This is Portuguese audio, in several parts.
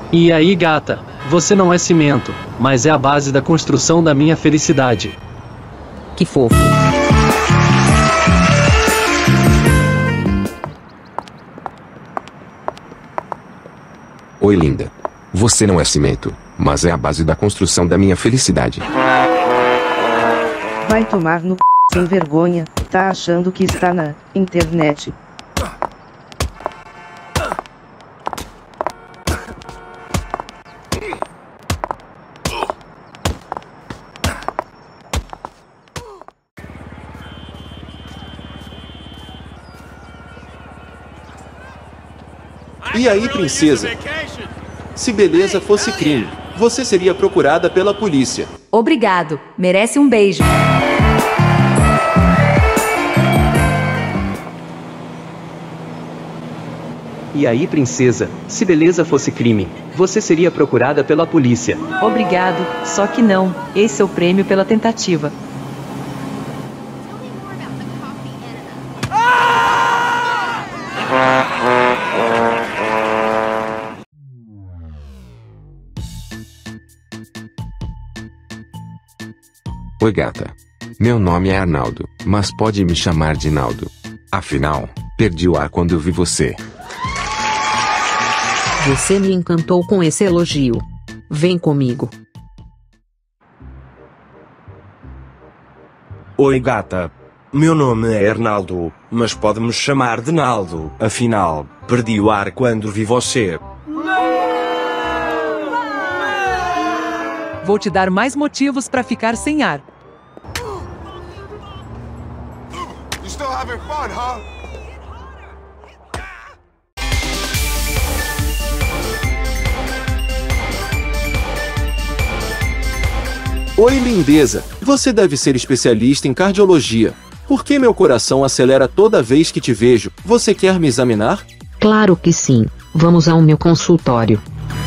E aí, gata? Você não é cimento, mas é a base da construção da minha felicidade. Que fofo. Oi, linda. Você não é cimento, mas é a base da construção da minha felicidade. Vai tomar no c... sem vergonha, tá achando que está na internet. E aí, princesa? Se beleza fosse crime, você seria procurada pela polícia. Obrigado, merece um beijo. E aí, princesa? Se beleza fosse crime, você seria procurada pela polícia. Obrigado, só que não. Esse é o prêmio pela tentativa. Oi, gata. Meu nome é Arnaldo, mas pode me chamar de Naldo. Afinal, perdi o ar quando vi você. Você me encantou com esse elogio. Vem comigo. Oi, gata. Meu nome é Arnaldo, mas pode-me chamar de Naldo. Afinal, perdi o ar quando vi você. Vou te dar mais motivos para ficar sem ar. Oi, lindeza. Você deve ser especialista em cardiologia. Por que meu coração acelera toda vez que te vejo? Você quer me examinar? Claro que sim. Vamos ao meu consultório.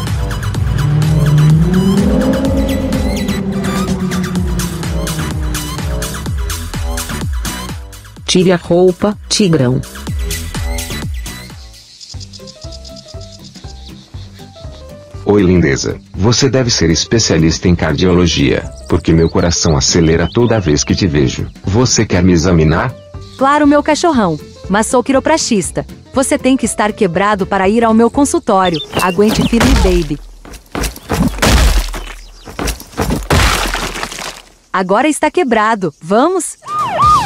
Tire a roupa, tigrão. Oi, lindeza. Você deve ser especialista em cardiologia, porque meu coração acelera toda vez que te vejo. Você quer me examinar? Claro, meu cachorrão, mas sou quiropraxista. Você tem que estar quebrado para ir ao meu consultório. Aguente firme, baby. Agora está quebrado. Vamos?